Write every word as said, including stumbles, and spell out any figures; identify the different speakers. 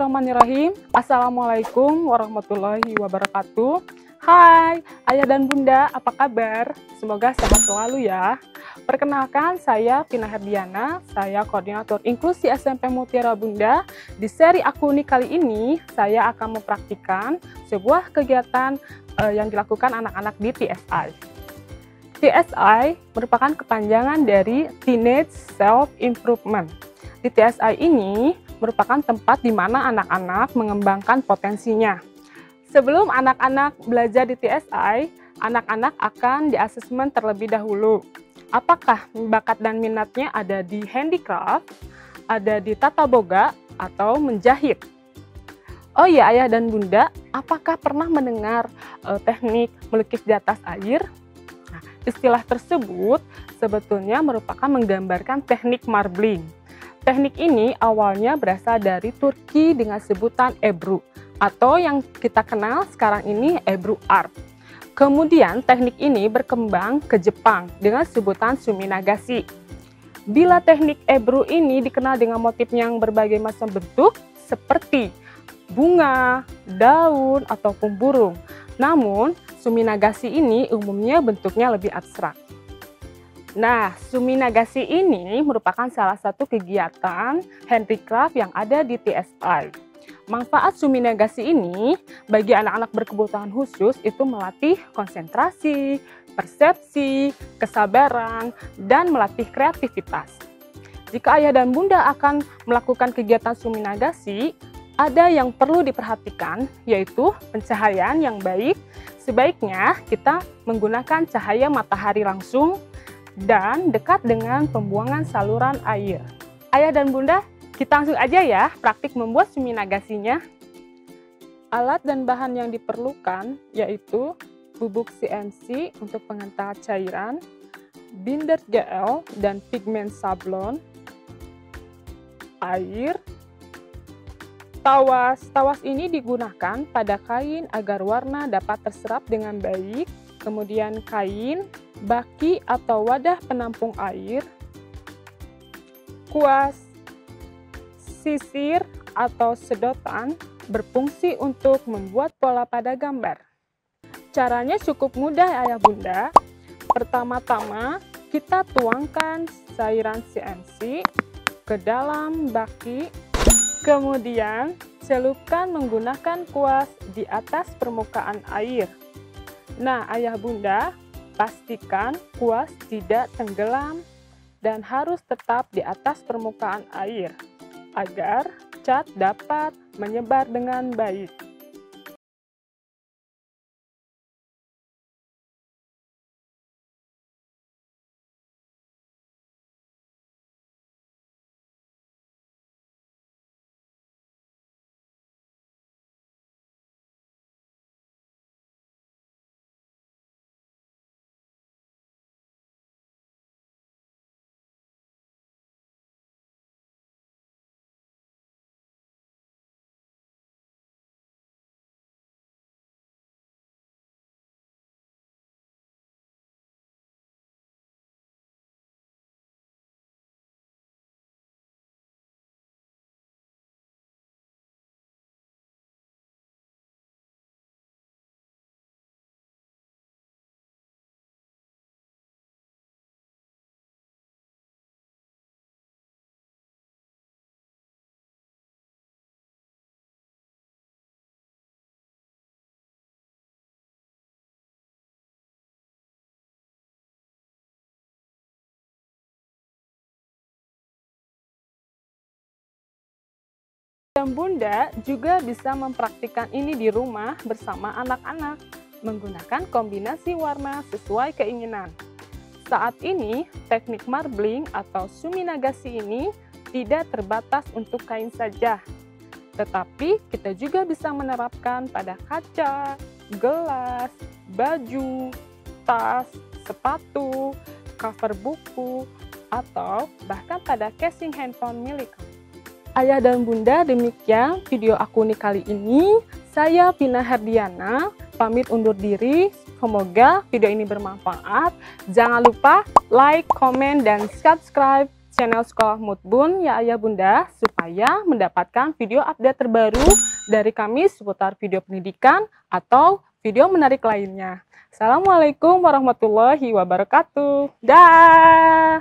Speaker 1: Bismillahirrahmanirrahim. Assalamualaikum warahmatullahi wabarakatuh. Hai ayah dan bunda, apa kabar? Semoga sehat selalu ya. Perkenalkan, saya Vina Herdiana, saya koordinator inklusi S M P Mutiara Bunda. Di seri Akuni kali ini, saya akan mempraktikkan sebuah kegiatan eh, yang dilakukan anak-anak di T S I. T S I merupakan kepanjangan dari Teenage Self Improvement. Di T S I ini merupakan tempat di mana anak-anak mengembangkan potensinya. Sebelum anak-anak belajar di T S I, anak-anak akan diasesmen terlebih dahulu. Apakah bakat dan minatnya ada di handicraft, ada di tata boga, atau menjahit? Oh iya ayah dan bunda, apakah pernah mendengar uh, teknik melukis di atas air? Nah, istilah tersebut sebetulnya merupakan menggambarkan teknik marbling. Teknik ini awalnya berasal dari Turki dengan sebutan Ebru, atau yang kita kenal sekarang ini Ebru Art. Kemudian teknik ini berkembang ke Jepang dengan sebutan Suminagashi. Bila teknik Ebru ini dikenal dengan motif yang berbagai macam bentuk seperti bunga, daun, ataupun burung. Namun Suminagashi ini umumnya bentuknya lebih abstrak. Nah, Suminagashi ini merupakan salah satu kegiatan handicraft yang ada di T S I. Manfaat Suminagashi ini bagi anak-anak berkebutuhan khusus itu melatih konsentrasi, persepsi, kesabaran, dan melatih kreativitas. Jika ayah dan bunda akan melakukan kegiatan Suminagashi, ada yang perlu diperhatikan, yaitu pencahayaan yang baik. Sebaiknya kita menggunakan cahaya matahari langsung dan dekat dengan pembuangan saluran air. Ayah dan bunda, kita langsung aja ya praktik membuat Suminagashinya. Alat dan bahan yang diperlukan yaitu bubuk C M C untuk pengental cairan, binder G L dan pigmen sablon, air, tawas. Tawas ini digunakan pada kain agar warna dapat terserap dengan baik, kemudian kain, baki atau wadah penampung air, kuas, sisir atau sedotan berfungsi untuk membuat pola pada gambar. Caranya cukup mudah ayah bunda. Pertama-tama kita tuangkan cairan C M C ke dalam baki, kemudian celupkan menggunakan kuas di atas permukaan air. Nah ayah bunda, pastikan kuas tidak tenggelam dan harus tetap di atas permukaan air agar cat dapat menyebar dengan baik. Dan bunda juga bisa mempraktikkan ini di rumah bersama anak-anak menggunakan kombinasi warna sesuai keinginan. Saat ini, teknik marbling atau Suminagashi ini tidak terbatas untuk kain saja, tetapi kita juga bisa menerapkan pada kaca, gelas, baju, tas, sepatu, cover buku, atau bahkan pada casing handphone milik kamu. Ayah dan bunda, demikian video Akuni kali ini. Saya Vina Herdiana, pamit undur diri. Semoga video ini bermanfaat. Jangan lupa like, komen, dan subscribe channel Sekolah Mutbun ya Ayah Bunda, supaya mendapatkan video update terbaru dari kami seputar video pendidikan atau video menarik lainnya. Assalamualaikum warahmatullahi wabarakatuh. Dah.